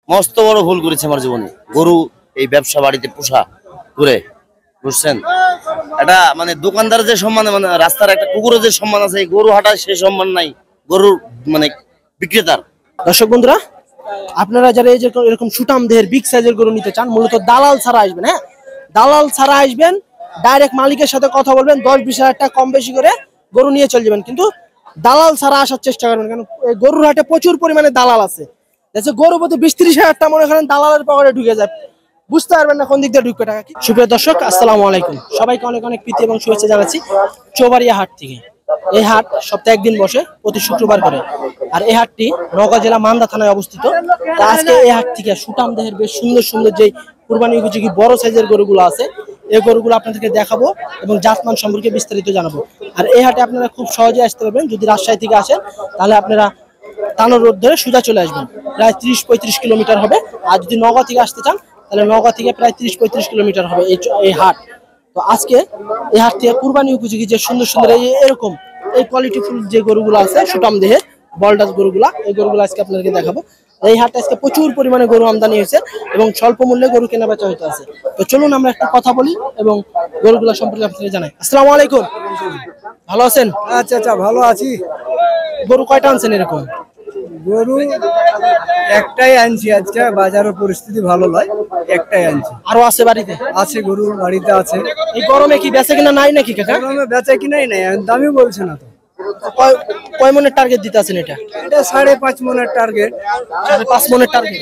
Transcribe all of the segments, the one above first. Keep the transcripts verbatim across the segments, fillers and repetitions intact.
মস্ত বড় ভুল করেছে আমার জীবনে। গরু এই ব্যবসা বাড়িতে পোষা করে, বুঝছেন? এটা মানে দোকানদার যে সম্মান, মানে রাস্তার একটা কুকুরের যে সম্মান আছে, এই গরু হাটায় সে সম্মান নাই গরুর মানে বিক্রেতার। দর্শক বন্ধুরা, আপনারা যারা এই যে এরকম সুটাম দেহের বিগ সাইজের গরু নিতে চান, মূলত দালাল ছাড়া আসবেন। হ্যাঁ, দালাল ছাড়া আসবেন, ডাইরেক্ট মালিকের সাথে কথা বলবেন, দশ বিশ হাজার টাকা কম বেশি করে গরু নিয়ে চলে যাবেন। কিন্তু দালাল ছাড়া আসার চেষ্টা করবেন, কারণ গরুর হাটে প্রচুর পরিমাণে দালাল আছে। গরু প্রতি বিশ ত্রিশ হাজার টাকা মনে করেন দালালের পকেটে ঢুকে যায়, বুঝতে পারবেন না কোন দিক দিয়ে ঢুকবে টাকা। সুপ্রিয় দর্শক, আসসালামু আলাইকুম, সবাইকে অনেক অনেক প্রীতি এবং শুভেচ্ছা জানাচ্ছি চৌবাড়িয়া হাট থেকে। এই হাট সপ্তাহে একদিন বসে, প্রতি শুক্রবার করে। আর এই হাটটি নওগাঁ জেলা মান্দা থানায় অবস্থিত। আজকে এই হাট থেকে সুটাম দেহের বেশ সুন্দর সুন্দর যে কুরবানি উপযোগী বড় সাইজের গরুগুলো আছে, এই গরুগুলো আপনাদেরকে দেখাবো এবং জাতমান সম্পর্কে বিস্তারিত জানাবো। আর এই হাটে আপনারা খুব সহজে আসতে পারবেন। যদি রাজশাহী থেকে আসেন তাহলে আপনারা তানোর রোড ধরে সোজা চলে আসবেন, প্রায় ত্রিশ পঁয়ত্রিশ কিলোমিটার হবে। আর যদি নওগাঁ থেকে আসতে চান তাহলে নওগাঁ থেকে প্রায় ত্রিশ পঁয়ত্রিশ কিলোমিটার হবে এই এই হাট। তো আজকে এই হাট থেকে কুরবানি উপযোগী যে সুন্দর সুন্দর এই এরকম এই কোয়ালিটিফুল যে গরুগুলো আছে সুটাম দেহের বলডাস গরুগুলা, এই গরুগুলো আজকে আপনাদেরকে দেখাবো। এই হাটে আজকে প্রচুর পরিমাণে গরু আমদানি হয়েছে এবং স্বল্প মূল্যে গরু কেনা বেচা হইতে আছে। তো চলুন আমরা একটা কথা বলি এবং গরুগুলা সম্পর্কে আপনাদের জানাই। আসসালামু আলাইকুম, ভালো আছেন? আচ্ছা আচ্ছা, ভালো আছি। গরু কয়টা আনছেন এরকম? গরু একটাই আনছি আজকে, বাজারের পরিস্থিতি ভালো নয়, একটাই আনছি। আরো আছে বাড়িতে? আছে, গরু বাড়িতে আছে। এই গরমে কি বেচা কিনা নাই নাকি কাকা? গরমে বেচা কিনাই নাই, দামই বলছে না তো। কয় মনের টার্গেট দিতে আছেন এটা? এটা সাড়ে পাঁচ মনের টার্গেট। সাড়ে পাঁচ মনের টার্গেট?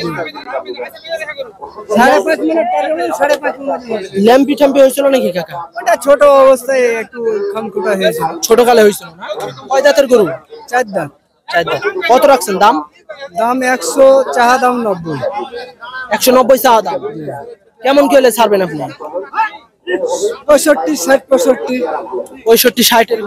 সাড়ে পাঁচ মনের টার্গেট, সাড়ে পাঁচ মনের। ল্যাম্পি ট্যাম্পি হয়েছিল নাকি কাকা? ওটা ছোট অবস্থায় একটু খামখুটা হয়েছিল, ছোট কালে হয়েছিল না? কয় দাঁতের গরু? চার দাঁত। চার দাঁত। কত রাখছেন দাম? দাম একশো, চাহা দাম নব্বই। একশো নব্বই চাওয়া দাম। কেমন কি হলে ছাড়বেন আপনি? পঁয়ষট্টি, ষাট, পঁয়ষট্টি, পঁয়ষট্টি ষাট এর।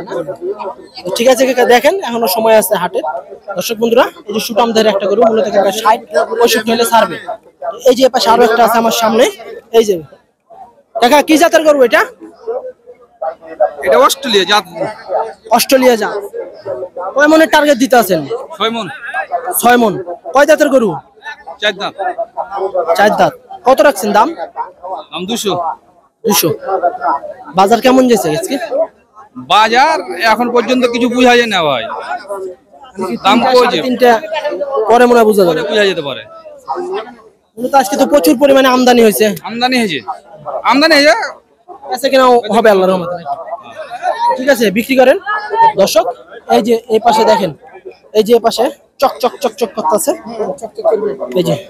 ঠিক আছে কাকা, দেখেন এখনো সময় আছে হাটের। দর্শক বন্ধুরা, এই যে সুটাম দেহের একটা গরু মূলত কাকা ষাট পঁয়ষট্টি হলে ছাড়বে। এই যে পাশে আরো একটা আছে আমার সামনে, এই যে কাকা কি জাতের গরু এটা? এটা অস্ট্রেলিয়া জাত। অস্ট্রেলিয়া জাত। কয় মনের টার্গেট দিতে আছেন? ছয় মন। ছয় মন। কয় দাঁতের গরু? চার দাঁত। চার দাঁত। কত রাখছেন দাম? দাম দুশো। দুশো। বাজার কেমন যাচ্ছে আজকে? বাজার এখন পর্যন্ত কিছু বুঝা যায় না ভাই, দাম কইছে তিনটা পরে মনে বুঝা যাবে, বুঝা যেতে পারে। মূলত আজকে তো প্রচুর পরিমাণে আমদানি হয়েছে। আমদানি হয়েছে, আমদানি হয়েছে, আছে কিনা হবে আল্লাহর রহমতে। ঠিক আছে, বিক্রি করেন। দর্শক, এই যে এই পাশে দেখেন, এই যে এই পাশে চক চক চক চক করতেছে, এই যে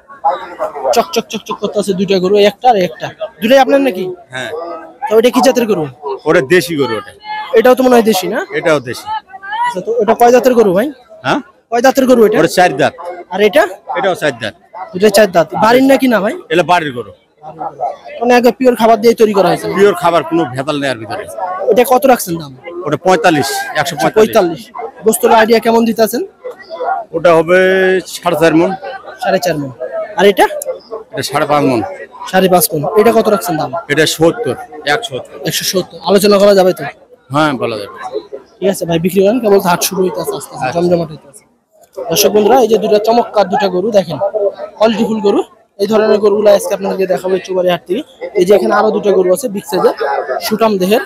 চক চক চক চক করতেছে দুইটা গরু, একটা আর একটা। দুটাই আপনার নাকি? হ্যাঁ। তো ওটা কি জাতের গরু? ওটা দেশি গরু। ওটা এটাও তো মনে হয় দেশি না? এটাও দেশি। আচ্ছা, তো এটা কয় দাঁতের গরু ভাই? হ্যাঁ, কয় দাঁতের গরু এটা? ওটা চার দাঁত। আর এটা? এটাও চার দাঁত। দুটো চার দাঁত। বাড়ির নাকি না ভাই? এটা বাড়ির গরু, মানে একদম পিওর খাবার দিয়ে তৈরি করা হয়েছে? পিওর খাবার, কোনো ভেজাল নেই এর ভিতরে। এটা কত রাখছেন দাম? ওটা পঁয়তাল্লিশ, একশো পঁয়তাল্লিশ। গোস্তের আইডিয়া কেমন দিতে আছেন? ওটা হবে সাড়ে চার মন। সাড়ে চার মন। আর এটা? এটা সাড়ে পাঁচ মন। সাড়ে পাঁচ মন। এটা কত রাখছেন দাম? এটা সত্তর, একশো সত্তর। একশো সত্তর। আলোচনা করা যাবে তো? হ্যাঁ, বলা যাবে। ঠিক আছে ভাই, বিক্রি করেন। কেবল হাট শুরু হইতে আছে, আস্তে আস্তে জমজমাট হইতে আছে। দর্শক বন্ধুরা, এই যে দুটা চমৎকার দুটা গরু দেখেন, কোয়ালিটিফুল গরু। এই ধরনের গরুগুলো আজকে আপনাদেরকে দেখাবো চৌবাড়ি হাট থেকে। এই যে এখানে আরো দুটো গরু আছে বিগ সাইজের সুটাম দেহের।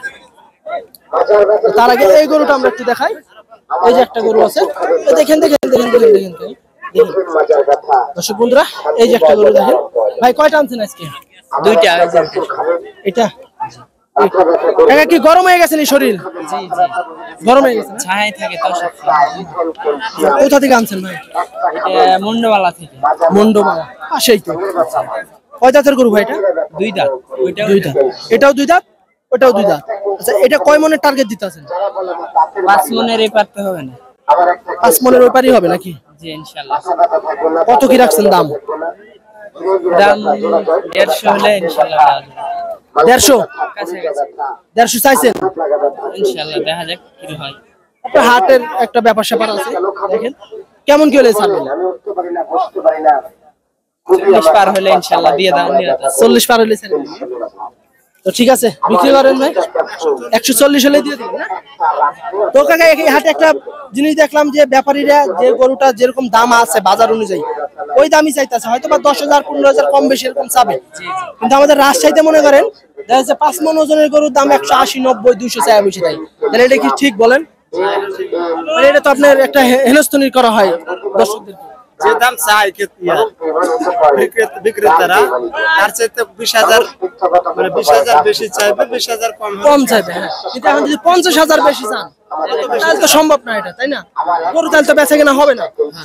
তার আগে এই গরুটা আমরা একটু দেখাই। এই যে একটা গরু আছে, দেখেন দেখেন দেখেন দেখেন দেখেন দেখেন। দর্শক বন্ধুরা, এই যে একটা গরু দেখেন। ভাই কয়টা আনছেন আজকে? দুইটা। এটা কাকা কি গরম হয়ে গেছে নি শরীর? জি জি, গরম হয়ে গেছে। ছায়ায় থাকে তো সব। কোথা থেকে আনছেন ভাই? এটা মুন্ডবালা থেকে। মুন্ডবালা পাশেই তো। কয় দাঁতের গরু ভাই এটা? দুই দাঁত। ওইটাও দুই দাঁত। এটাও দুই দাঁত, ওটাও দুই দাঁত। আচ্ছা, এটা কয় মনের টার্গেট দিতে আছেন? পাঁচ মনের এই পারতে হবে না? পাঁচ মনের ওই পারই হবে নাকি? জি ইনশাআল্লাহ। কত কি রাখছেন দাম? দাম দেড়শো হলে ইনশাআল্লাহ। দেড়শো? কাছাকাছি। দেড়শো চাইছেন? ইনশাআল্লাহ, দেখা যাক কি হয়। আপনার হাটের একটা ব্যাপার স্যাপার আছে, দেখেন কেমন কি হলে ছাড়বেন? চল্লিশ পার হলে ইনশাআল্লাহ দিয়ে দাম নিরাতে। চল্লিশ পার হলে ছাড়বেন? তো ঠিক আছে, বিক্রি করেন ভাই। একশো চল্লিশ হলে দিয়ে দেবেন না? তো কাকা এই হাটে একটা জিনিস দেখলাম যে ব্যাপারীরা যে গরুটা যেরকম দাম আছে বাজার অনুযায়ী ওই দামই চাইতেছে, হয়তো বা দশ হাজার পনেরো হাজার কম বেশি এরকম চাবে, কিন্তু আমাদের রাজশাহীতে মনে করেন দেখা যাচ্ছে পাঁচ মন ওজনের গরুর দাম একশো আশি নব্বই দুইশো চাই বেশি দেয়। তাহলে এটা কি ঠিক বলেন? মানে এটা তো আপনার একটা হে- হেনস্থনি করা হয় দর্শকদের। যে দাম চাই বিক্রেতারা তার চাইতে বিশ হাজার মানে বিশ হাজার বেশি চাইবে, বিশ হাজার কম হবে। কম চাইবে, হ্যাঁ, কিন্তু এখন যদি পঞ্চাশ হাজার বেশি চান তাহলে তো সম্ভব না এটা, তাই না? গরু তাহলে তো বেচা কেনা হবে না,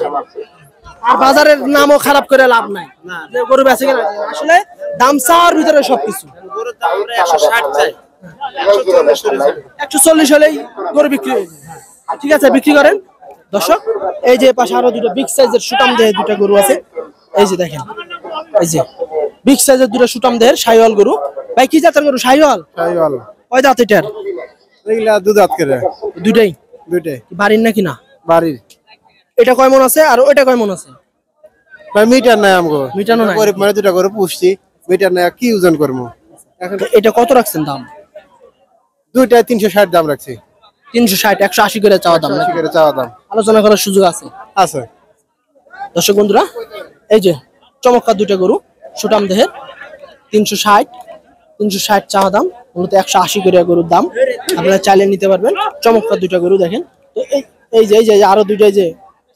আর বাজারের নামও খারাপ করে লাভ নাই যে গরু বেচা কেনা। আসলে দাম চাওয়ার ভিতরে সবকিছু। গরুর দাম আমরা একশো ষাট চাই, একশো চল্লিশ হলে চলবে। একশো চল্লিশ হলেই গরু বিক্রি হয়ে যায়। ঠিক আছে, বিক্রি করেন। দর্শক এই যে পাশে আরো দুটো বিগ সাইজের সুটাম দেহের দুটো গরু আছে, এই যে দেখেন, এই যে বিগ সাইজের দুটো সুটাম দেহের শাহিওয়াল গরু। ভাই কি জাতের গরু? শাহিওয়াল। শাহিওয়াল কয় দাঁত এটার? এগুলা দুধ হাত করে দুটাই দুইটাই বাড়ির নাকি না? বাড়ির। এটা কয় মন আছে আর ওইটা কয় মন আছে? ভাই মিটার নাই আমগো, মিটানো নাই। গরিব মানে দুটা করে পুষছি, মিটার নাই কি ওজন করবো। এখন এটা কত রাখছেন দাম? দুইটায় তিনশো ষাট দাম রাখছি, তিনশো ষাট একশো আশি করে চাওয়া দাম নাকি? ঠিক করে চাওয়া দাম আলোচনা করার সুযোগ আছে। আছে। দর্শক বন্ধুরা এই যে চমৎকার দুইটা গরু সুটাম দেহের, তিনশো ষাট তিনশো ষাট চাওয়া দাম, মূলত একশো আশি করে গরুর দাম। আপনারা চাইলে নিতে পারবেন। চমৎকার দুইটা গরু দেখেন। তো এই এই যে এই যে আরো দুইটা, এই যে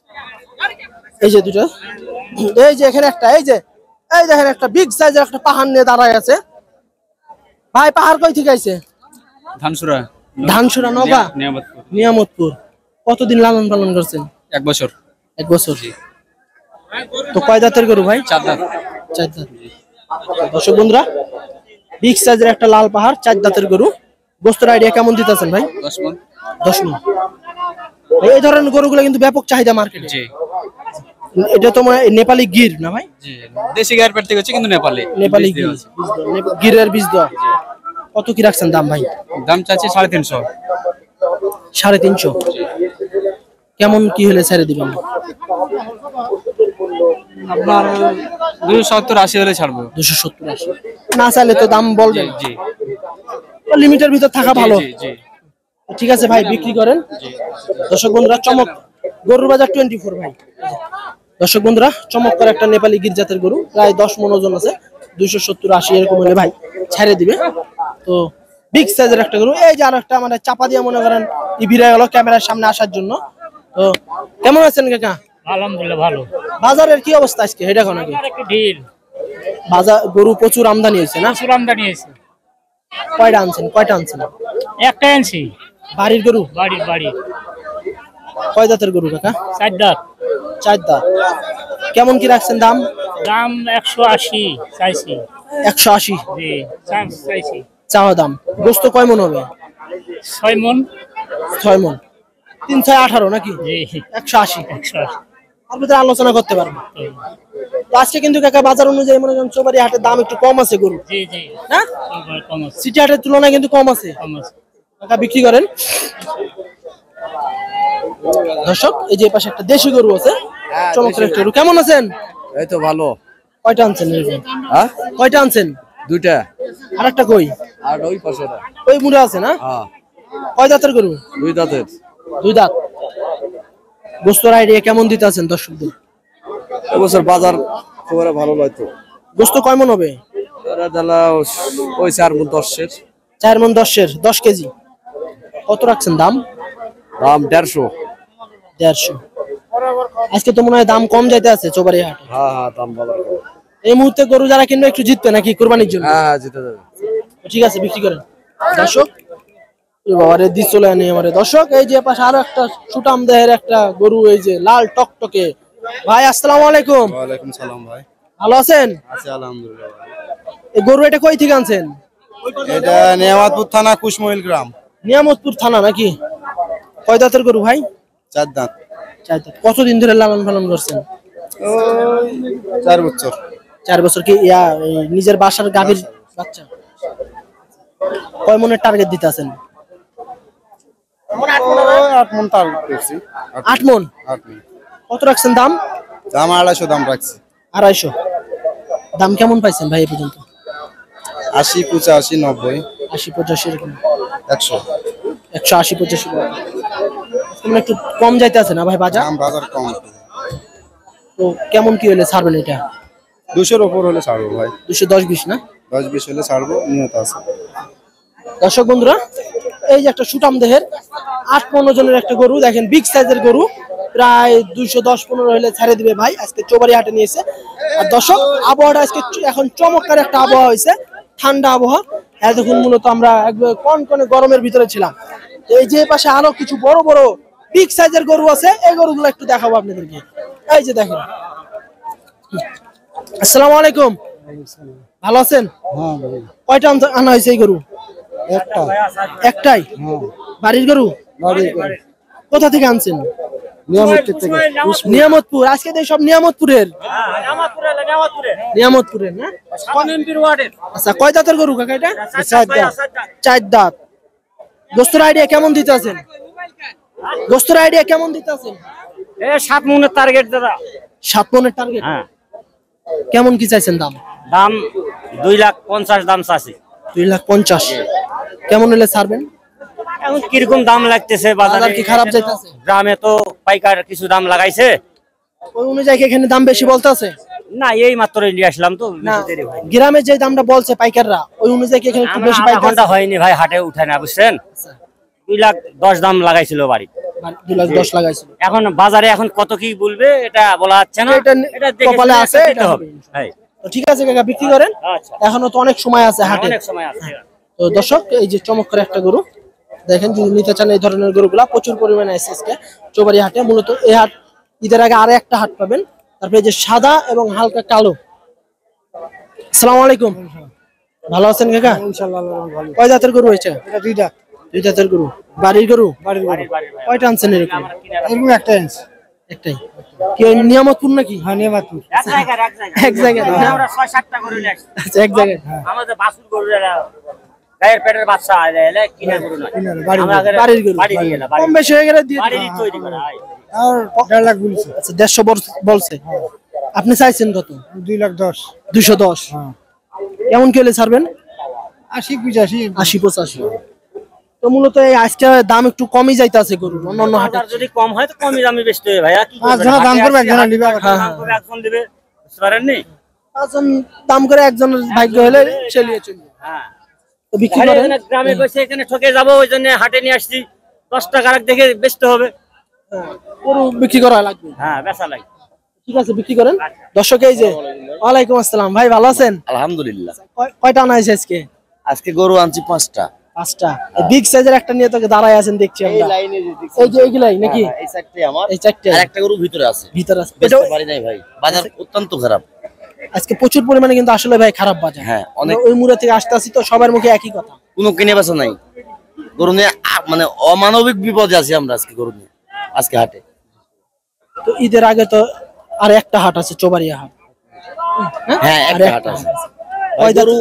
এই যে দুটো, এই যে এখানে একটা, এই যে এই দেখেন একটা বিগ সাইজের একটা পাহাড় নিয়ে দাঁড়ায় আছে। ভাই পাহাড় কই থেকে আইছে? ধানসুরা ধানসুরা নগা নিয়ামতপুর। নিয়ামতপুর। কতদিন লালন পালন করছেন? এক বছর। এক বছর। তো কয় দাঁতের গরু ভাই? চার দাঁত। চার দাঁত। দর্শক বন্ধুরা বিগ সাইজের একটা লাল পাহাড় চার দাঁতের গরু। গোস্তের আইডিয়া কেমন দিতেছেন ভাই? দশ মন। দশ মণ। ভাই এই ধরনের গরুগুলো কিন্তু ব্যাপক চাহিদা মার্কেটে। জি এটা তোমার নেপালি গির না ভাই? জি দেশি গায়ের পেট থেকে হচ্ছে, কিন্তু নেপালে নেপালি গির, বীজ দেওয়া, নেপা- গিরের বীজ দেওয়া। কত কি রাখছেন দাম ভাই? দাম চাচ্ছি সাড়ে তিনশো। সাড়ে তিনশো। কেমন কি হলে ছেড়ে দিবেন? আপনার দুশো সত্তর আশি হলে ছাড়বো। দুশো সত্তর আশি না চাইলে তো দাম বলবেন, জি লিমিটের ভিতর থাকা ভালো। জি জি ঠিক আছে ভাই, বিক্রি করেন। দর্শক বন্ধুরা চমক গরুর বাজার টোয়েন্টি ফোর ভাই। দর্শক বন্ধুরা চমৎকার একটা নেপালি গির জাতের গরু, প্রায় দশ মন ওজন আছে, দুইশো সত্তর আশি এরকম হলে ভাই ছেড়ে দিবে। তো বিগ সাইজের একটা গরু। এই যে আর একটা মানে চাপা দিয়ে মনে করেন ইভিরা গেল ক্যামেরার সামনে আসার জন্য। তো কেমন আছেন কাকা? আলহামদুলিল্লাহ ভালো। বাজারের কি অবস্থা আজকে? এটা কোন নাকি একটু ঢিল, বাজার গরু প্রচুর আমদানি হয়েছে না? প্রচুর আমদানি হয়েছে। কয়টা আনছেন? কয়টা আনছেন? একটা আনছি বাড়ির গরু? বাড়ির বাড়ির কয় দাঁতের গরু কাকা? চার দাঁত। চার দাঁত। কেমন কি রাখছেন দাম? দাম একশো আশি চাইছি। একশো আশি জি চান্স চাইছি। চাওয়া দাম। গোস্ত কয় মন হবে? ছয় মন। ছয় মন। তিন ছয় আঠারো নাকি? জি একশো আশি। একশো আশি। আর ভিতরে আলোচনা করতে পারবো। তো আজকে কিন্তু কাকা বাজার অনুযায়ী মনে করেন চৌবাড়ি হাটের দাম একটু কম আছে গরু, জি জি না? এবার কম আছে, সিটি হাটের তুলনায় কিন্তু কম আছে। কম আছে। কাকা বিক্রি করেন। দর্শক এই যে পাশে একটা দেশি গরু আছে, চমৎকার একটা গরু। কেমন আছেন? এই তো ভালো। কয়টা আনছেন? এরকম হ্যাঁ কয়টা আনছেন? দুইটা। আর একটা কই? আর ওই পাশে ওই মুড়ে আছে না? হ্যাঁ কয় দাঁতের গরু? দুই দাঁতের। দুই দাঁত। গোস্তর আইডিয়া কেমন দিতে আছেন দর্শকদের? এবছর বাজার খবরে ভালো নয় তো। গোস্ত কয় মন হবে? ওই চার মন দশের। চার মন দশের, দশ কেজি। কত রাখছেন দাম? দাম দেড়শো। দেড়শো। আজকে তো মনে হয় দাম কম যাইতে আছে চৌবাড়ি হাটে। হ্যাঁ হ্যাঁ দাম ভালো। এই মুহূর্তে গরু যারা কিনবে একটু জিতবে নাকি কুরবানির জন্য? হ্যাঁ জিতে যাবে। ঠিক আছে, বিক্রি করেন। দর্শক বাবারে দি চলে আনি আমারে। দর্শক এই যে পাশে আরো একটা সুটাম দেহের একটা গরু, এই যে লাল টকটকে। ভাই আসসালামু আলাইকুম। ওয়ালাইকুম সালাম ভাই। ভালো আছেন? আছে আলহামদুলিল্লাহ। এই গরু এটা কই থেকে আনছেন? এটা নিয়ামতপুর থানা কুশমহিল গ্রাম। নিয়ামতপুর থানা নাকি? কয় দাঁতের গরু ভাই? চার দাঁত। চার দাঁত। কতদিন ধরে লালন পালন করছেন? ওই চার বছর। চার বছর। কি ইয়া এই নিজের বাসার গাভীর বাচ্চা? কয় মনের টার্গেট দিতে আছেন? ওই আট মন তার করছি। আট মন। আট মন। কত রাখছেন দাম? দাম আড়াইশো দাম রাখছি। আড়াইশো। দাম কেমন পাইছেন ভাই এ পর্যন্ত? আশি পঁচাশি নব্বই আশি পঁচাশি এরকম। একশো। একশো আশি পঁচাশি। বর্তমানে একটু কম যাইতেছে না ভাই বাজার? দাম বাজার কম, তো কেমন কি হলে ছাড়বেন এটা? দুশোর ওপর হলে ছাড়বো ভাই, দুশো দশ বিশ না? দশ বিশ হলে ছাড়বো, নিয়ত আছে। দর্শক বন্ধুরা, এই যে একটা সুটাম দেহের আট পনেরো জনের একটা গরু দেখেন, বিগ সাইজের গরু, প্রায় দুইশো দশ পনেরো হলে ছেড়ে দিবে ভাই। আজকে চৌবাড়ি হাটে নিয়েছে। আর দর্শক, আবহাওয়াটা আজকে এখন চমৎকার একটা আবহাওয়া হয়েছে, ঠান্ডা আবহাওয়া। এতক্ষণ মূলত আমরা একবার কনকনে গরমের ভিতরে ছিলাম। এই যে পাশে আরো কিছু বড় বড় বিগ সাইজের গরু আছে, এই গরুগুলো একটু দেখাবো আপনাদেরকে। এই যে দেখেন। আসসালামু আলাইকুম, ভালো আছেন? কয়টা আনতে- আনা হয়েছে এই গরু? একটা একটাই? বাড়ির গরু? কোথা থেকে আনছেন? নিয়মিত থেকে নিয়ামতপুর। আজকে তো সব নিয়ামতপুরের। নিয়ামতপুরের না? আচ্ছা, কয় দাঁতের গরু কাকা এটা? চার দাঁত। গোস্তের আইডিয়া কেমন দিতে আছেন? গোস্তের আইডিয়া কেমন দিতে আছেন? সাত মনের টার্গেট দাদা। সাত মনের টার্গেট? হ্যাঁ। কেমন কি চাইছেন দাম? দাম দুই লাখ পঞ্চাশ দাম চাচ্ছি। দুই লাখ পঞ্চাশ। কেমন হলে ছাড়বেন? এখন কিরকম দাম লাগতেছে বাজারে? বাজার কি খারাপ যাইতেছে? গ্রামে তো পাইকার কিছু দাম লাগাইছে, ওই অনুযায়ী কি এখানে দাম বেশি বলতে আছে? না এই মাত্র নিয়ে আসলাম তো, না, বেশি দেরি হয়নি। গ্রামে যে দামটা বলছে পাইকাররা, ওই অনুযায়ী কি এখানে একটু আমরা বেশি আধা পাইকার? ঘন্টা হয়নি ভাই, হাটে উঠে না, বুঝছেন? দুই লাখ দশ দাম লাগাইছিল বাড়ি। দুই লাখ দশ লাগাইছিল। এখন বাজারে এখন কত কি বলবে এটা বলা যাচ্ছে না, এটা এটা দেখে কপালে শুনে আছে, একটা এটা দিতে হবে। হবে। হ্যাঁ, তো ঠিক আছে কাকা, বিক্রি করেন। আচ্ছা, এখনো তো অনেক সময় আছে হাটে। অনেক সময় আছে। তো দর্শক, এই যে চমৎকার একটা গরু দেখেন, যদি নিতে চান এই ধরনের গরুগুলা প্রচুর পরিমাণে আছে আজকে চৌবাড়ি হাটে। মূলত এই হাট ঈদের আগে আরো একটা হাট পাবেন। তারপরে এই যে সাদা এবং হালকা কালো। আসসালামু আলাইকুম, ভালো আছেন কাকা? ইনশাআল্লাহ ভালো। কয় জাতের গরু হয়েছে? এটা দুইটা দুই জাতের গরু। বাড়ির গরু? বাড়ির গরু। কয়টা আনছেন এরকম? এরকম একটা ইঞ্চ। একটাই। কি ওই নিয়ামতপুর নাকি? হ্যাঁ, নিয়মিত। এক জায়গায় এক জায়গায় এক জায়গায় না? আমরা ছয় সাতটা করে নিয়ে আসছি। আচ্ছা, এক জায়গায়। আমাদের বাছুর গরুরা গায়ের পেটের বাচ্চা এলে কিনা গরু নয়, বাড়ির আমরা আগে বাড়ির গরু। বাড়ি দিয়ে গেলাম, বাড়ি- কম বেশি হয়ে গেলে দিয়ে দিন। বাড়িরই তৈরি করা হয়। আর দেড় লাখ বলছে। আচ্ছা, দেড়শো বল- বলছে। আপনি চাইছেন কত? দুই লাখ দশ। দুইশো দশ। হ্যাঁ। কেমন কি হলে ছাড়বেন? আশি পঁচাশি। আশি পঁচাশি। তো মূলত এই আজকে দাম একটু কমই যাইতেছে গরুর অন্যান্য হাটে। বাজার যদি কম হয় তো কমই দামে বেচতে হবে ভাই, আর কি করবেন? পাঁচজনের দাম হাটে করবে, আসছি, একজনের হাটে নিবে। দাম করবে, একজন দিবে, বুঝতে পারেননি? পাঁচজন দাম করে একজনের ভাগ্য হলে চলিয়ে চলবে। হ্যাঁ, তো বিক্রি আরে করেন। এখানে গ্রামে বসে এখানে ঠকে যাবো, ওই জন্য হাটে নিয়ে আসছি। দশ টাকা দেখে বেচতে হবে। হ্যাঁ, গরু বিক্রি করা লাগবে। হ্যাঁ, বেচা লাগে। ঠিক আছে, বিক্রি করেন। দর্শক, এই যে ওয়ালাইকুম আসসালাম ভাই, ভালো আছেন? আলহামদুলিল্লাহ। কয়- কয়টা আনা হয়েছে আজকে? আজকে গরু আনছি পাঁচটা। পাঁচটা। বিগ সাইজের একটা নিয়ে তোকে দাঁড়ায় আছেন দেখছি আমরা। এই যে এইগুলাই নাকি? এই চারটে আমার, এই চারটে আর একটা গরু ভিতরে আছে, ভিতরে আছে। বেচতে এটাও- পারি নাই ভাই, বাজার অত্যন্ত খারাপ। আজকে প্রচুর পরিমাণে কিন্তু আসলে ভাই খারাপ বাজার। হ্যাঁ, অনেক। আমরা ওই মুড়া থেকে আসতে আসি তো সবার মুখে একই কথা। কোনো কিনে বেচা নাই গরু নিয়ে, আ- মানে অমানবিক বিপদে আছি আমরা আজকে গরু নিয়ে, আজকে হাটে। তো ঈদের আগে তো আর একটা হাট আছে, চৌবাড়িয়া হাট। হ্যাঁ, আর একটা হাট একটা আছে। হাট। ভাই, গরু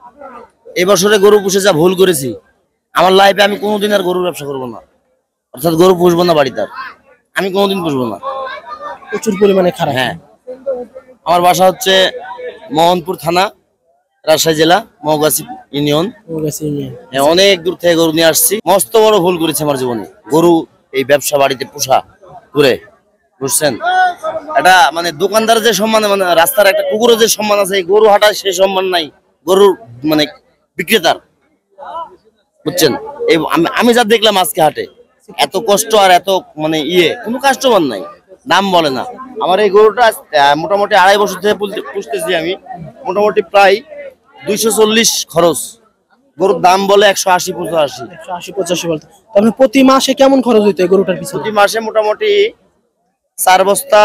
এবছরে গরু পুষে যা ভুল করেছি, আমার লাইফে আমি কোনোদিন আর গরুর ব্যবসা করবো না, অর্থাৎ গরু পুষবো না বাড়িতে, আর আমি কোনোদিন পুষবো না। প্রচুর পরিমাণে খারাপ। হ্যাঁ, আমার বাসা হচ্ছে মোহনপুর থানা, রাজশাহী জেলা, মৌগাছি ইউনিয়ন। ও গেছে নিয়ে। হ্যাঁ, অনেক দূর থেকে গরু নিয়ে আসছি। মস্ত বড় ভুল করেছে আমার জীবনে, গরু এই ব্যবসা বাড়িতে পোষা করে, বুঝছেন? এটা মানে দোকানদার যে সম্মান, মানে রাস্তার একটা কুকুরের যে সম্মান আছে, এই গরু হাটায় সে সম্মান নাই গরুর, মানে বিক্রেতার, বুঝছেন? এই আমি আমি যা দেখলাম আজকে হাটে, এত কষ্ট আর এত মানে ইয়ে, কোনো কাস্টমার নাই, দাম বলে না। আমার এই গরুটা আহ, মোটামুটি আড়াই বছর থেকে পুষতে- পুষতেছি আমি, মোটামুটি প্রায় দুইশো চল্লিশ খরচ, গরুর দাম বলে একশো আশি পঁচাশি। একশো আশি পঁচাশি বলতে তো আপনি প্রতি মাসে কেমন খরচ হইতো এই গরুটার পিছনে? প্রতি মাসে মোটামুটি চার বস্তা,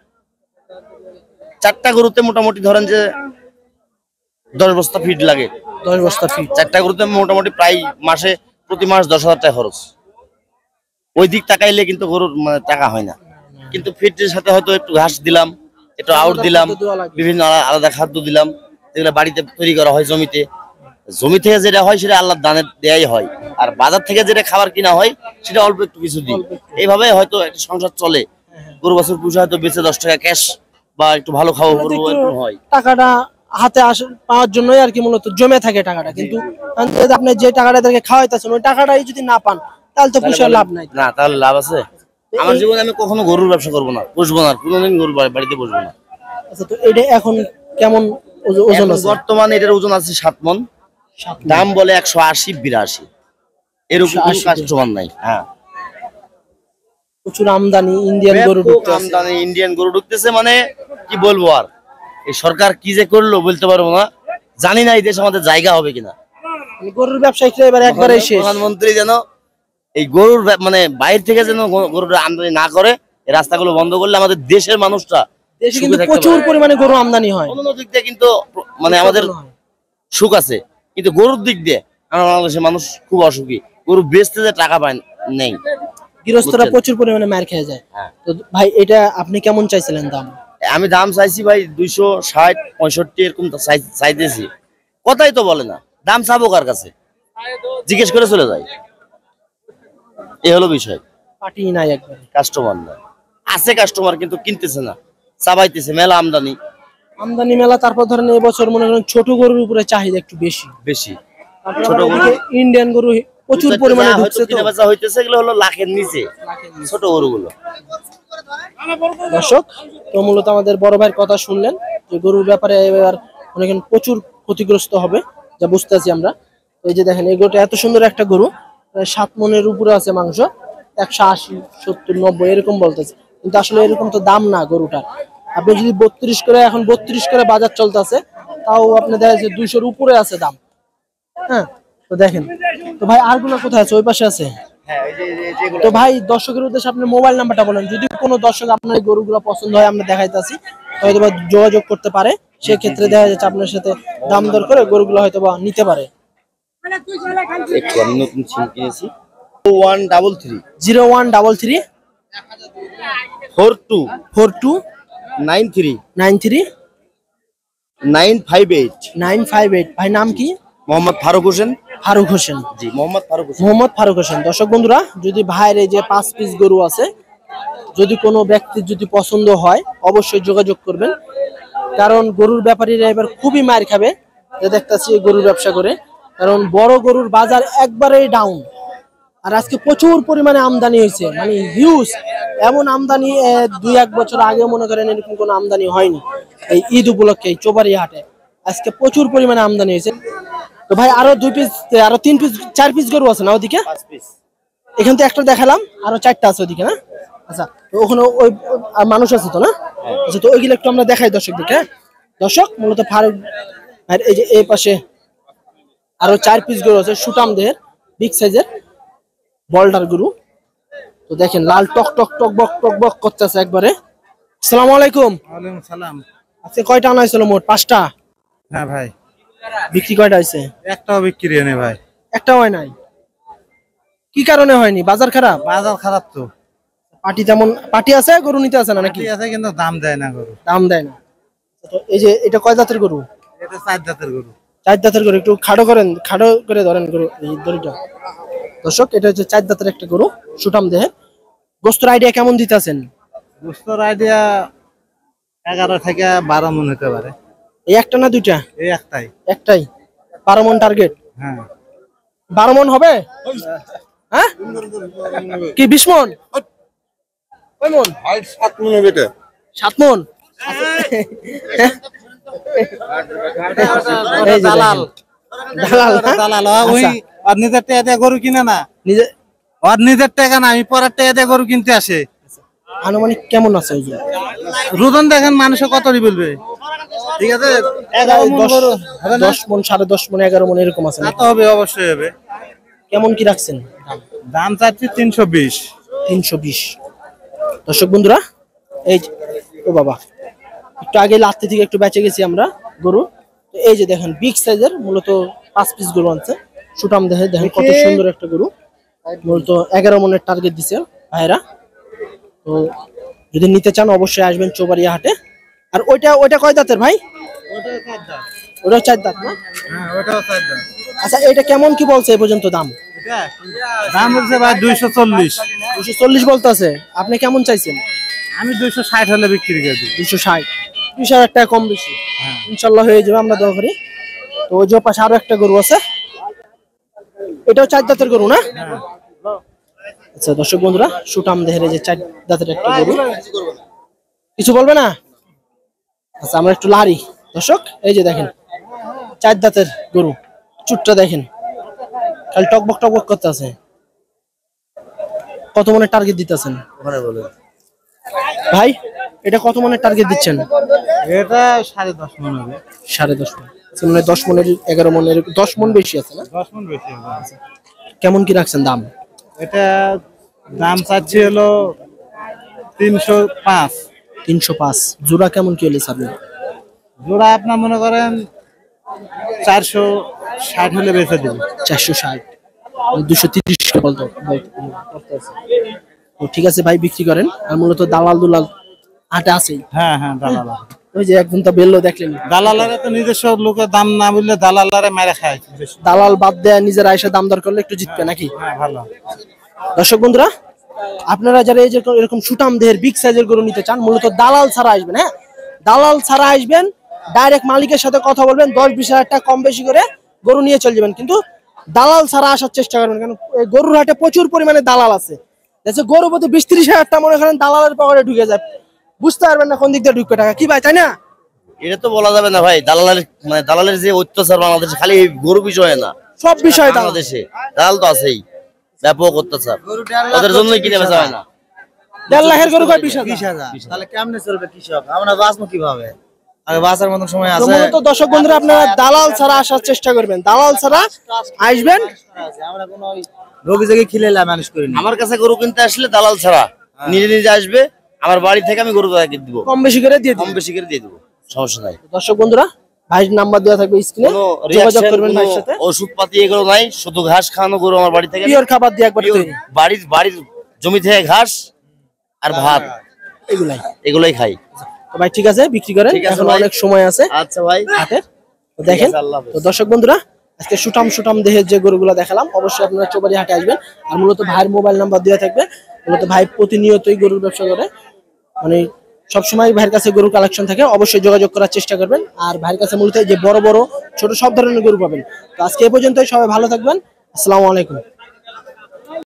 চারটা গরুতে মোটামুটি ধরেন যে দশ বস্তা ফিড লাগে। দশ বস্তা ফিট। চারটা গরুতে মোটামুটি প্রায় মাসে প্রতি মাস দশ হাজার টাকা খরচ। ওই দিক তাকাইলে কিন্তু গরুর মানে টাকা হয় না, কিন্তু ফিটের সাথে হয়তো একটু ঘাস দিলাম, একটু আউট দিলাম, বিভিন্ন আলা- আলাদা খাদ্য দিলাম, যেগুলো বাড়িতে তৈরি করা হয় জমিতে। জমি থেকে যেটা হয় সেটা আল্লাহর দানের দেয়াই হয়, আর বাজার থেকে যেটা খাবার কিনা হয় সেটা অল্প একটু কিছু দিই। এইভাবে হয়তো একটা সংসার চলে। গরু বাছুর পুষে হয়তো বেঁচে দশ টাকা ক্যাশ বা একটু ভালো খাওয়া করবো, এরকম হয়। টাকাটা হাতে আসে পাওয়ার জন্যই আর কি মূলত জমে থাকে টাকাটা, কিন্তু যদি আপনি যে টাকাটা তাদেরকে খাওয়াইতেছেন ওই টাকাটাই যদি না পান তাহলে তো পুষে লাভ নাই। না, তাহলে লাভ আছে? আমার জীবনে আমি কখনো গরুর ব্যবসা করবো না, বসবো না, কোনোদিন গরুর বাড়ি- বাড়িতে বসবো না। আচ্ছা, তো এটা এখন কেমন ওজ- ওজন এখন আছে? বর্তমানে এটার ওজন আছে সাত মন, সাত মণ। দাম বলে একশো আশি বিরাশি, এরকম একশো আশি কাস্টমার নাই। হ্যাঁ, প্রচুর আমদানি ইন্ডিয়ান গরু ব্যাপক ঢুকতে আছে। আমদানি ইন্ডিয়ান গরু ঢুকতেছে, মানে কি বলবো আর, এই সরকার কি যে করলো বলতে পারবো না, জানি না এই দেশে আমাদের জায়গা হবে কিনা। মানে গরুর ব্যবসায়ীরা এবার একবারে শেষ। প্রধানমন্ত্রী যেন এই গরুর ব্যব- মানে বাইরে থেকে যেন গরু- গরুটা আমদানি না করে, এই রাস্তাগুলো বন্ধ করলে আমাদের দেশের মানুষটা দেশে সুখে কিন্তু থাকতে প্রচুর পারে। পরিমাণে গরু আমদানি হয়। অন্য দিক দিয়ে কিন্তু প্র- মানে আমাদের সুখ আছে, কিন্তু গরুর দিক দিয়ে আমার বাংলাদেশের মানুষ খুব অসুখী। গরু বেচতে যে টাকা পায় নেই। গৃহস্থরা বুঝছেন? প্রচুর পরিমাণে মার খেয়ে যায়। হ্যাঁ। তো ভাই এটা আপনি কেমন চাইছিলেন দাম? আমি দাম চাইছি ভাই দুইশো ষাট পঁয়ষট্টি এরকম তো চাই- চাইতেছি, কথাই তো বলে না, দাম চাবো কার কাছে, জিজ্ঞেস করে চলে যায়। এই হলো বিষয়, পাটি নাই একবারে। কাস্টমার না, আছে কাস্টমার কিন্তু কিনতেছে না, চাবাইতেছে, মেলা আমদানি আমদানি মেলা, তারপর ধরেন এবছর মনে করেন ছোট গরুর উপরে চাহিদা একটু বেশি। বেশি। তারপর ছোট আবার গরু ওদিকে ইন্ডিয়ান গরু প্রচুর পরিমাণে যা হয়তো ঢুকছে তো। কিনা বেচা হইতেছে, এগুলো হলো লাখের নিচে ছোট গরুগুলো। দর্শক, তো মূলত আমাদের বড় ভাইয়ের কথা শুনলেন যে গরুর ব্যাপারে এবার মনে করেন প্রচুর ক্ষতিগ্রস্ত হবে, যা বুঝতেছি আমরা। এই যে দেখেন এই গরুটা এত সুন্দর একটা গরু, প্রায় সাত মনের উপরে আছে মাংস, একশো আশি সত্তর নব্বই এরকম বলতেছে, কিন্তু আসলে এরকম তো দাম না গরুটার। আপনি যদি বত্রিশ করে, এখন বত্রিশ করে বাজার চলতেছে, তাও আপনি দেখা যাচ্ছে দুইশোর উপরে আছে দাম। হ্যাঁ, তো দেখেন, তো ভাই আরগুলো কোথায় আছে? ওই পাশে আছে। তো ভাই দর্শকের উদ্দেশ্যে আপনি মোবাইল নাম্বারটা বলেন, যদি কোনো দর্শক আপনার এই গরুগুলো পছন্দ হয়, আমরা দেখাইতেছি, হয়তো বা যোগাযোগ করতে পারে, সেক্ষেত্রে দেখা যাচ্ছে আপনার সাথে দাম দর করে গরুগুলো হয়তো বা নিতে পারে। একটু আমি নতুন সিম কিনেছি, one double three zero one double three four two four two nine three nine three nine five eight nine five eight. ভাই নাম কি? মোহাম্মদ ফারুক হোসেন। ফারুক হোসেন। জি, মোহাম্মদ ফারুক হোসেন। মোহাম্মদ ফারুক হোসেন। দর্শক বন্ধুরা, যদি ভাইয়ের এই যে পাঁচ পিস গরু আছে, যদি কোনো ব্যক্তির যদি পছন্দ হয়, অবশ্যই যোগাযোগ করবেন, কারণ গরুর ব্যাপারীরা এবার খুবই মার খাবে যে দেখতেছি গরুর ব্যবসা করে, কারণ বড় গরুর বাজার একবারেই ডাউন। আর আজকে প্রচুর পরিমাণে আমদানি হয়েছে, মানে হিউজ। এমন আমদানি আহ, দুই এক বছর আগে মনে করেন এরকম কোনো আমদানি হয়নি। এই ঈদ উপলক্ষে এই চোবাড়ি হাটে আজকে প্রচুর পরিমাণে আমদানি হয়েছে। তো ভাই আরো দুই পিস, আরো তিন পিস, চার পিস গরু আছে না ওদিকে? এখান থেকে একটা দেখালাম, আরো চারটা আছে ওদিকে না? আচ্ছা, তো ওখানে ওই আর মানুষ আছে তো না? আচ্ছা, তো ওইগুলো একটু আমরা দেখাই দর্শকদেরকে। হ্যাঁ? দর্শক, মূলত ফারুক আর এই যে এই পাশে আরো চার পিস গরু আছে, সুটাম দেহের, বিগ সাইজের বল্ডার গরু। তো দেখেন লাল টক টক টক বক টক বক করতেছে একবারে। আসসালামু আলাইকুম। ওয়ালাইকুম সালাম। আজকে কয়টা আনা হয়েছিল মোট? পাঁচটা। হ্যাঁ ভাই, বিক্রি কয়টা হয়েছে? একটাও বিক্রি হয়নি ভাই। একটা হয় নাই। কি কারণে হয়নি? বাজার খারাপ? বাজার খারাপ তো। পার্টি তেমন পার্টি আছে, গরু নিতে আছে না নাকি? ঠিক আছে, কিন্তু দাম দেয় না গরু। দাম দেয় না। তো এই যে এটা কয় জাতের গরু? এটা চার জাতের গরু। চার দাঁতের গরু। একটু খাড়ো করেন, খাড়ো করে ধরেন গরু, এই দড়িটা। দর্শক, এটা হচ্ছে চার দাঁতের একটা গরু, সুঠাম দেহে। গোস্তের আইডিয়া কেমন দিতেছেন? গোস্তের আইডিয়া এগারো থেকে বারো মন হতে পারে। এই একটা না দুইটা? এই একটাই। একটাই। বারো মন টার্গেট? হ্যাঁ। বারো মন হবে? হ্যাঁ, কি বিশ মন? কয় মন? সাত মনে বেটে সাত মন। এই যে দালাল দালাল না? দালাল ওই আচ্ছা। আর নিজের টাকা দিয়ে গরু কিনে না, নিজে আর নিজের টাকা না, আমি পরের টাকা দিয়ে গরু কিনতে আসে। আনুমানিক কেমন আছে ওই যে? রোদন দেখেন মানুষে কতই বলবে। ঠিক আছে, এগারো মণ দশ- গরু হবে না? দশ মন, সাড়ে দশ মন, এগারো মন এরকম আছে তা না? তো হবে, অবশ্যই হবে। কেমন কি রাখছেন? দাম চাচ্ছি তিনশো বিশ। তিনশো বিশ। দর্শক বন্ধুরা, এই যে, ও বাবা, একটু আগে লাত্তি থেকে একটু বেঁচে গেছি আমরা গরু। তো এই যে দেখেন বিগ সাইজের মূলত পাঁচ পিস গরু আনছে, সুটাম দেহে। দেখেন কত সুন্দর একটা গরু, মূলত এগারো মনের টার্গেট দিছে ভাইরা। তো যদি নিতে চান অবশ্যই আসবেন চৌবাড়িয়া হাটে। আর ওইটা ওইটা কয় দাঁতের ভাই? ওটাও চার দাঁত না? হ্যাঁ, ওটাও চার দাম। আচ্ছা, এটা কেমন কি বলছে এ পর্যন্ত দাম? দাম বলছে ভাই দুইশো চল্লিশ। দুশো চল্লিশ বলতে আছে, আপনি কেমন চাইছেন? আমি দুইশো ষাট হলে বিক্রি করে দিই। দুশো ষাট, বিশ হাজার টাকা কম বেশি ইনশাল্লাহ হয়ে যাবে, আমরা দোয়া করি। তো ওই যে পাশে আরো একটা গরু আছে, এটাও চার দাঁতের গরু না? আচ্ছা দর্শক বন্ধুরা, সুটাম দেহের এই যে চার দাঁতের একটা গরু, কিছু বলবে না? আচ্ছা আমরা একটু লারি দর্শক, এই যে দেখেন চার দাঁতের গরু, চুটটা দেখেন খালি টকবক টকবক করতে আছে। কত মনের টার্গেট দিতেছেন ভাই? এটা কত মনের টার্গেট দিচ্ছেন? এটা সাড়ে দশ মন হবে। সাড়ে দশ মন, মানে দশ মনের এগারো মনের দশ মন বেশি আছে না? দশ মন বেশি হবে। কেমন কি রাখছেন দাম? এটা দাম চাচ্ছি হলো তিনশো পাঁচ। তিনশো পাঁচ। জোড়া কেমন কি হলে ছাড়বেন? জোড়া আপনার মনে করেন চারশো ষাট হলে বেঁচে দেবে। চারশো ষাট, দুশো তিরিশ বলতো। ঠিক আছে ভাই, বিক্রি করেন। আর মূলত দালাল দুলাল হাটে আছেই। হ্যাঁ হ্যাঁ দালাল, ওই যে একদম তো বেললো দেখলেন, দালালারে তো নিজস্ব লোকের দাম না বললে দালালারে মেরে খায়। দালাল বাদ দেয়, নিজের আয়সা দাম দর করলে একটু জিতবে নাকি? হ্যাঁ ভালো। দর্শক বন্ধুরা, আপনারা যারা এই যে এরকম সুটাম দেহের বিগ সাইজের গরু নিতে চান, মূলত দালাল ছাড়া আসবেন। হ্যাঁ, দালাল ছাড়া আসবেন, ডাইরেক্ট মালিকের সাথে কথা বলবেন, দশ বিশ হাজার টাকা কম বেশি করে গরু নিয়ে চলে যাবেন। কিন্তু দালাল ছাড়া আসার চেষ্টা করবেন, কারণ গরুর হাটে প্রচুর পরিমাণে দালাল আছে। গরু প্রতি বিশ ত্রিশ হাজার টাকা মনে করেন দালালের পকেটে ঢুকে যায়, বুঝতে পারবেন না কোন দিক দিয়ে ঢুকবে টাকা। কি ভাই, তাই না? এটা তো বলা যাবে না ভাই, দালালের মানে দালালের যে অত্যাচার বাংলাদেশে, খালি গরু বিষয়ে না, সব বিষয় বাংলাদেশে দালাল তো আছেই, ব্যাপক অত্যাচার। ওদের জন্যই কিনে বেচা হয় না। দেড় লাখের গরু কয় বিশ হাজার? তাহলে কেমনে চলবে কৃষক? আমরা বাঁচবো কিভাবে? আগে বাঁচার মতো সময় তো আছে। মূলত দর্শক বন্ধুরা, আপনারা দালাল ছাড়া আসার চেষ্টা করবেন, দালাল ছাড়া আসবেন। আমরা কোনো রোগী যোগী খিলে মানুষ করি না। আমার কাছে গরু কিনতে আসলে দালাল ছাড়া নিজে নিজে আসবে, আমার বাড়ি থেকে আমি গরু তাকে দিব, কম বেশি করে দিয়ে কম দিন। বেশি করে দিয়ে দেবো, সমস্যা নাই। দর্শক বন্ধুরা, ভাইয়ের নাম্বার দেওয়া থাকবে স্ক্রিনে, কোনো যোগাযোগ reaction, করবেন কোনো ভাইয়ের সাথে। ওষুধ পাতি এগুলো নাই, শুধু ঘাস খাওয়ানো গরু আমার বাড়ি থেকে, পিওর খাবার দিয়ে একবার Pure তৈরি, বাড়ির বাড়ির জমি থেকে ঘাস আর ভাত, এগুলাই। এগুলোই খাই। তো ভাই ঠিক আছে, বিক্রি করেন, ঠিক আছে এখন ভাই। অনেক সময় আছে আচ্ছা ভাই, হাটের। তো দেখেন, ঠিক আছে, আল্লাহ হাফেজ। তো দর্শক বন্ধুরা, আজকে সুটাম সুটাম দেহের যে গরুগুলো দেখালাম, অবশ্যই আপনারা চৌবাড়ি হাটে আসবেন। আর মূলত ভাইয়ের মোবাইল নাম্বার দেওয়া থাকবে। মূলত ভাই প্রতিনিয়তই গরুর ব্যবসা করে, মানে সবসময় ভাইয়ের কাছে গরু কালেকশন থাকে, অবশ্যই যোগাযোগ করার চেষ্টা করবেন। আর ভাইয়ের কাছে মূলত যে বড় বড় ছোট সব ধরনের গরু পাবেন। তো আজকে এ পর্যন্তই, সবাই ভালো থাকবেন, আসসালামু আলাইকুম।